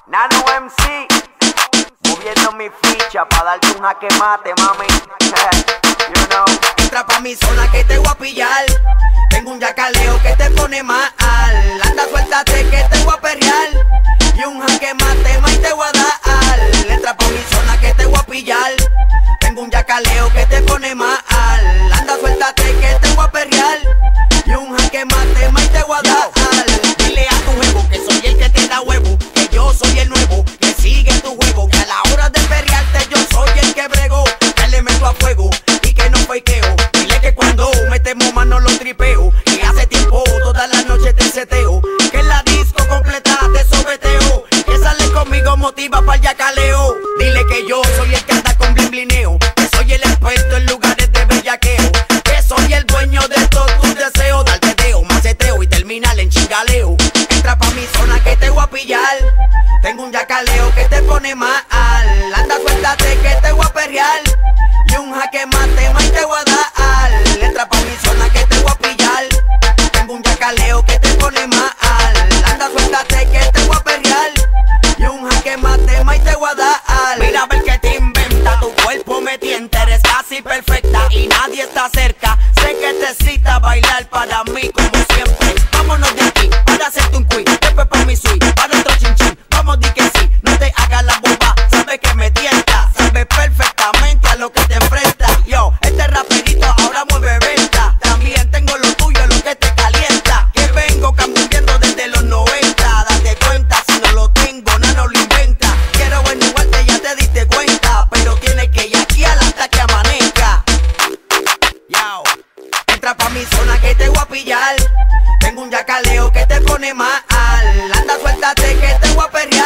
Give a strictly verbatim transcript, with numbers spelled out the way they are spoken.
Nano M C, moviendo mi ficha pa' darte un jaque mate, mami. You know. Entra pa' mi zona que te voy a pillar. Tengo un yacaleo que te pone mal. Anda, suéltate que te voy a perrear. Y un jaque mate más y te voy a dar. Entra pa' mi zona que te voy a pillar. Tengo un yacaleo que te pone mal. Anda, suéltate que te voy a perrear. Y un jaque mate más y te voy a dar. Dile a tu huevo que soy el que te da huevo, que yo soy el nuevo, que sigue tu juego, que a la hora de perrearte yo soy el que bregó, que le meto a fuego y que no fakeo. Dile que cuando metemos mano lo tripeo, que hace tiempo todas las noches te seteo, que en la disco completa te sobeteo, que sale conmigo motiva pa'l yacaleo. Dile que yo soy el que anda con blin blineo, que soy el experto en lugares de bellaqueo, que soy el dueño de todos tus deseos, darte deo, maceteo y terminar en chingaleo. Entra pa' mi zona que te voy a pillar. Tengo un yacaleo que te pone mal. Anda, suéltate que te voy a perrear. Y un jaque mate más y te voy a dar. Entra pa' mi zona que te voy a pillar. Tengo un yacaleo que te pone mal. Anda, suéltate que te voy a perrear. Y un jaque mate más y te voy a dar. Mira a ver que te inventa. Tu cuerpo me tienta, eres casi perfecta y nadie está cerca. Sé que te cita bailar para mí como siempre. Vámonos de aquí para hacerte un quiz. Después pa' mi suite, para otro chin chin. Vamos, di que sí, no te hagas la boba. Sabes que me tienta, sabes perfectamente a lo que te enfrentas. Yo, este raperito ahora mueve venta. También tengo lo tuyo, lo que te calienta. Que vengo cambiando desde los noventa. Date cuenta, si no lo tengo, nada lo inventa. Quiero igualarte, ya te diste cuenta. Pero tienes que ir aquí hasta que amanezca. Yo, entra pa' mi zona que te voy a pillar. Tengo un yacaleo que te pone mal. Anda, suéltate que te voy a perrear.